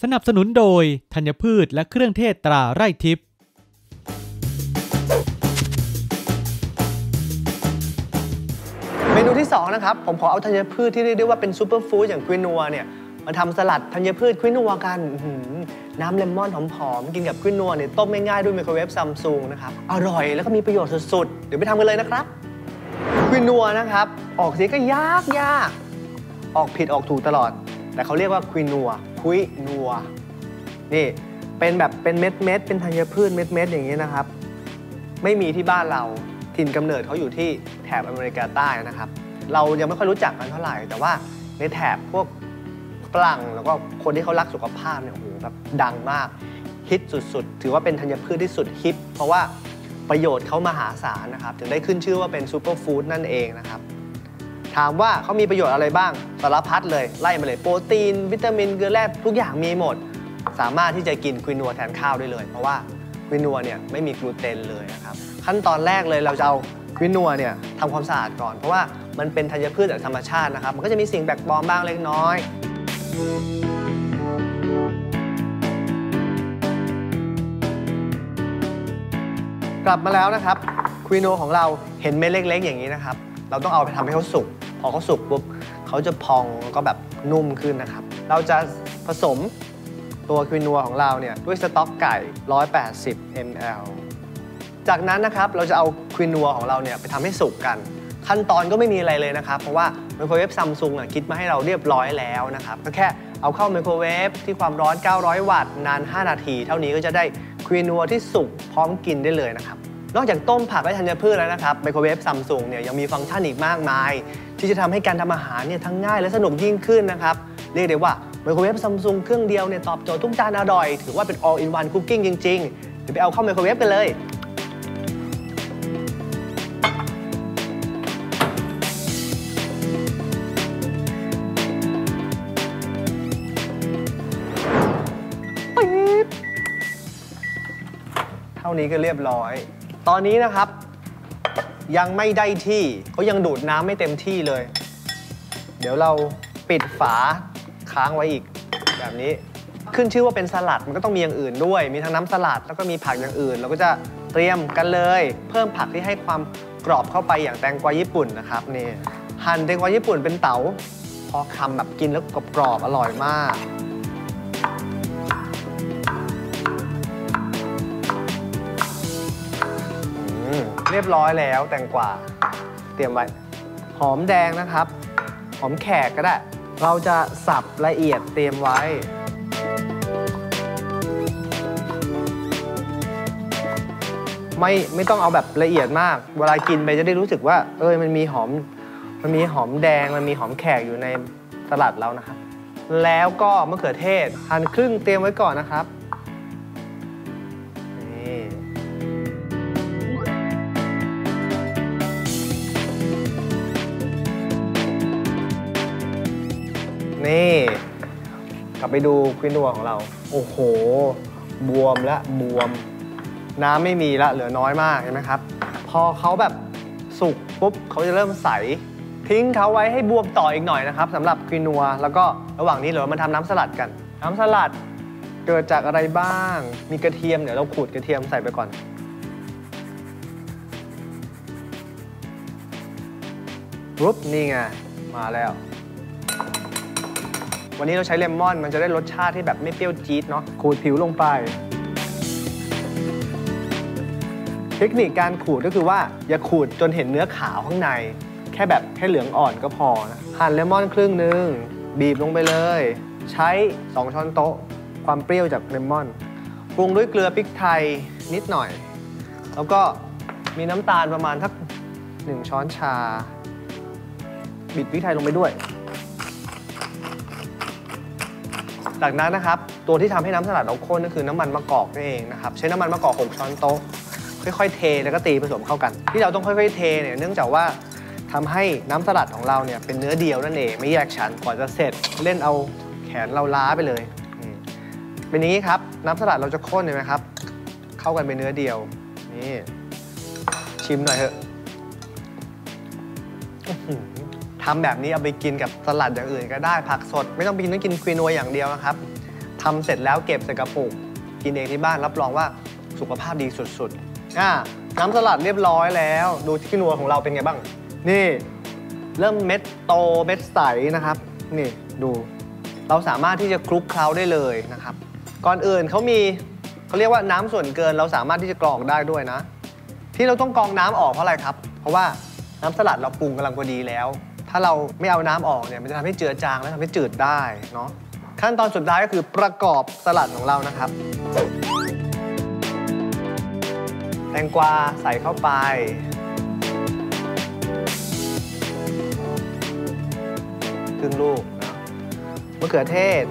นับสนุนโดยธัญพืชและเครื่องเทศตราไร่ทิพย์เมนูที่2นะครับผมขอเอาธัญพืชที่เรียกได้ว่าเป็นซูเปอร์ฟู้ดอย่างควินัวเนี่ยมาทำสลัดธัญพืชควินัวกันน้ำเลมอนหอมๆกินกับควินัวเนี่ยต้มง่ายๆด้วยไมโครเวฟซัมซุงนะครับอร่อยแล้วก็มีประโยชน์สุดๆเดี๋ยวไปทำกันเลยนะครับควินัวนะครับออกเสียงก็ยากออกผิดออกถูกตลอดแต่เขาเรียกว่าควินัวนี่เป็นแบบเป็นเม็ดเป็นธัญพืชเม็ดอย่างนี้นะครับไม่มีที่บ้านเราถิ่นกำเนิดเขาอยู่ที่แถบอเมริกาใต้นะครับเรายังไม่ค่อยรู้จักกันเท่าไหร่แต่ว่าในแถบพวกฝรั่งแล้วก็คนที่เขารักสุขภาพเนี่ยโอ้โหแบบดังมากฮิตสุดๆถือว่าเป็นธัญพืชที่สุดฮิตเพราะว่าประโยชน์เขามหาศาลนะครับถึงได้ขึ้นชื่อว่าเป็นซูเปอร์ฟู้ดนั่นเองนะครับถามว่าเขามีประโยชน์อะไรบ้างสารพัดเลยไล่มาเลยโปรตีนวิตามินเกลือแร่ทุกอย่างมีหมดสามารถที่จะกินควินัวแทนข้าวได้เลยเพราะว่าควินัวเนี่ยไม่มีกลูเตนเลยนะครับขั้นตอนแรกเลยเราจะเอาควินัวเนี่ยทำความสะอาดก่อนเพราะว่ามันเป็นธัญพืชจากธรรมชาตินะครับมันก็จะมีสิ่งแปลกปลอมบ้างเล็กน้อยกลับมาแล้วนะครับควินัวของเราเห็นเม็ดเล็กๆอย่างนี้นะครับเราต้องเอาไปทำให้เขาสุกพอเขาสุกปุ๊บเขาจะพองก็แบบนุ่มขึ้นนะครับเราจะผสมตัวควินัวของเราเนี่ยด้วยสต๊อกไก่180 ml จากนั้นนะครับเราจะเอาควินัวของเราเนี่ยไปทำให้สุกกันขั้นตอนก็ไม่มีอะไรเลยนะครับเพราะว่าไมโครเวฟซัมซุงคิดมาให้เราเรียบร้อยแล้วนะครับก็แค่เอาเข้าไมโครเวฟที่ความร้อน900 วัตต์นาน5 นาทีเท่านี้ก็จะได้ควินัวที่สุกพร้อมกินได้เลยนะครับนอกจากต้มผักและธัญพืชแล้วนะครับไมโครเวฟซัมซุงเนี่ยยังมีฟังก์ชันอีกมากมายที่จะทำให้การทำอาหารเนี่ยทั้งง่ายและสนุกยิ่งขึ้นนะครับเรียกได้ว่าไมโครเวฟซัมซุงเครื่องเดียวเนี่ยตอบโจทย์ทุกจานอร่อยถือว่าเป็น all in one cooking จริงๆเดี๋ยวไปเอาเข้าไมโครเวฟกันเลยเท่านี้ก็เรียบร้อยตอนนี้นะครับยังไม่ได้ที่เขายังดูดน้ำไม่เต็มที่เลยเดี๋ยวเราปิดฝาค้างไว้อีกแบบนี้ขึ้นชื่อว่าเป็นสลัดมันก็ต้องมีอย่างอื่นด้วยมีทั้งน้ำสลัดแล้วก็มีผักอย่างอื่นเราก็จะเตรียมกันเลยเพิ่มผักที่ให้ความกรอบเข้าไปอย่างแตงกวาญี่ปุ่นนะครับนี่หั่นแตงกวาญี่ปุ่นเป็นเต๋าพอคำแบบกินแล้วกรอบอร่อยมากเรียบร้อยแล้วแตงกวาเตรียมไว้หอมแดงนะครับหอมแขกก็ได้เราจะสับละเอียดเตรียมไว้ไม่ต้องเอาแบบละเอียดมากเวลากินไปจะได้รู้สึกว่ามันมีหอมแดงมันมีหอมแขกอยู่ในสลัดเรานะครับแล้วก็มะเขือเทศหั่นครึ่งเตรียมไว้ก่อนนะครับนี่กลับไปดูควินัวของเราโอ้โหบวมน้ำไม่มีละเหลือน้อยมากเห็นไหมครับพอเขาแบบสุกปุ๊บเขาจะเริ่มใสทิ้งเขาไว้ให้บวมต่ออีกหน่อยนะครับสำหรับควินัวแล้วก็ระหว่างนี้เรามาทำน้ำสลัดกันน้ำสลัดเกิดจากอะไรบ้างมีกระเทียมเดี๋ยวเราขูดกระเทียมใส่ไปก่อนปุ๊บนี่ไงมาแล้ววันนี้เราใช้เลมอนมันจะได้รสชาติที่แบบไม่เปรี้ยวจี๊ดเนาะขูดผิวลงไปเทคนิคการขูดก็คือว่าอย่าขูดจนเห็นเนื้อขาวข้างในแค่เหลืองอ่อนก็พอนะหั่นเลมอนครึ่งนึงบีบลงไปเลยใช้2 ช้อนโต๊ะความเปรี้ยวจากเลมอนปรุงด้วยเกลือพริกไทยนิดหน่อยแล้วก็มีน้ำตาลประมาณสัก1 ช้อนชาบีบพริกไทยลงไปด้วยจากนั้นนะครับตัวที่ทำให้น้ำสลัดเราข้นก็คือน้ำมันมะกอกนั่นเองนะครับใช้น้ำมันมะกอก6 ช้อนโต๊ะค่อยๆเทแล้วก็ตีผสมเข้ากันที่เราต้องค่อยๆเทเนี่ยเนื่องจากว่าทำให้น้ำสลัดของเราเนี่ยเป็นเนื้อเดียวนั่นเองไม่แยกชั้นกว่าจะเสร็จเล่นเอาแขนเราล้าไปเลยเป็นอย่างนี้ครับน้ำสลัดเราจะข้นเห็นไหมครับเข้ากันเป็นเนื้อเดียวนี่ชิมหน่อยเถอะทำแบบนี้เอาไปกินกับสลัดอย่างอื่นก็ได้ผักสดไม่ต้องไปกินควินัวอย่างเดียวนะครับททำเสร็จแล้วเก็บใส่กระปุกกินเองที่บ้านรับรองว่าสุขภาพดีสุดๆน้ำสลัดเรียบร้อยแล้วดูขี้นัวของเราเป็นไงบ้างนี่เริ่มเม็ดโตเม็ดใสนะครับนี่ดูเราสามารถที่จะคลุกเคล้าได้เลยนะครับก่อนอื่นเขาเรียกว่าน้ำส่วนเกินเราสามารถที่จะกรองได้ด้วยนะที่เราต้องกรองน้ำออกเพราะอะไรครับเพราะว่าน้ำสลัดเราปรุงกำลังพอดีแล้วถ้าเราไม่เอาน้ำออกเนี่ยมันจะทำให้เจือจางและทำให้จืดได้เนาะขั้นตอนสุดท้ายก็คือประกอบสลัดของเรานะครับแตงกวาใส่เข้าไปครึ่งลูกนะมะเขือเทศ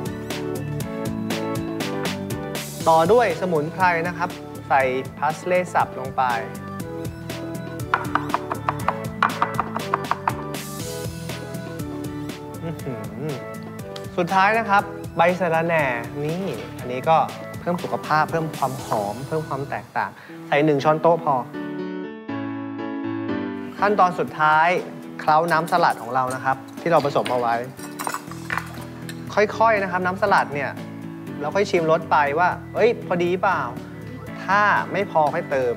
ต่อด้วยสมุนไพรนะครับใส่พาสเลย์สับลงไปสุดท้ายนะครับใบสะระแหน่นี่อันนี้ก็เพิ่มสุขภาพเพิ่มความหอมเพิ่มความแตกต่างใส่1 ช้อนโต๊ะพอขั้นตอนสุดท้ายเคล้าน้ำสลัดของเรานะครับที่เราผสมเอาไว้ค่อยๆนะครับน้ำสลัดเนี่ยเราค่อยชิมรสไปว่าเอ้ยพอดีเปล่าถ้าไม่พอค่อยเติม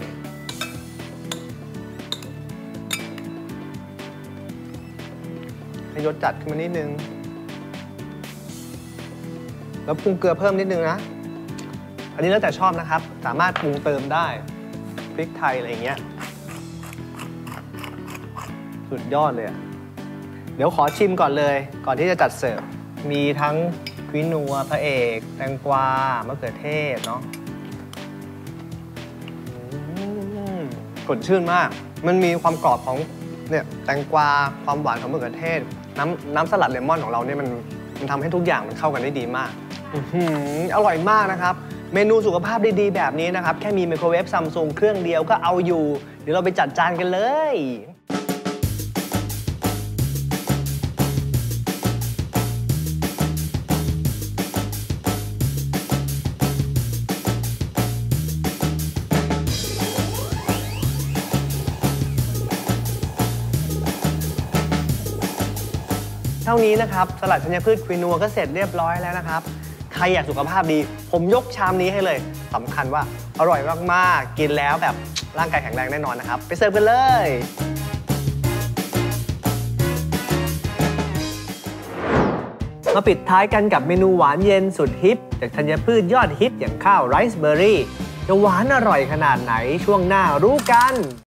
ให้รสจัดขึ้นมานิดนึงแล้วปรุงเกลือเพิ่มนิดนึงนะอันนี้แล้วแต่ชอบนะครับสามารถปรุงเติมได้พริกไทยอะไรอย่างเงี้ยสุดยอดเลยเดี๋ยวขอชิมก่อนเลยก่อนที่จะจัดเสิร์ฟมีทั้งควินัวพระเอกแตงกวามะเขือเทศเนาะสดชื่นมากมันมีความกรอบของเนี่ยแตงกวาความหวานของมะเขือเทศน้ำสลัดเลมอนของเราเนี่ยมันทำให้ทุกอย่างมันเข้ากันได้ดีมากอร่อยมากนะครับเมนูสุขภาพดีๆแบบนี้นะครับแค่มีไมโครเวฟซัมซุงเครื่องเดียวก็เอาอยู่เดี๋ยวเราไปจัดจานกันเลยเท่านี้นะครับสลัดธัญพืชควินัวก็เสร็จเรียบร้อยแล้วนะครับใครอยากสุขภาพดีผมยกชามนี้ให้เลยสำคัญว่าอร่อยมากๆกินแล้วแบบร่างกายแข็งแรงแน่นอนนะครับไปเสิร์ฟกันเลยมาปิดท้ายกันกับเมนูหวานเย็นสุดฮิตจากธัญพืชยอดฮิตอย่างข้าวไรซ์เบอร์รี่จะหวานอร่อยขนาดไหนช่วงหน้ารู้กัน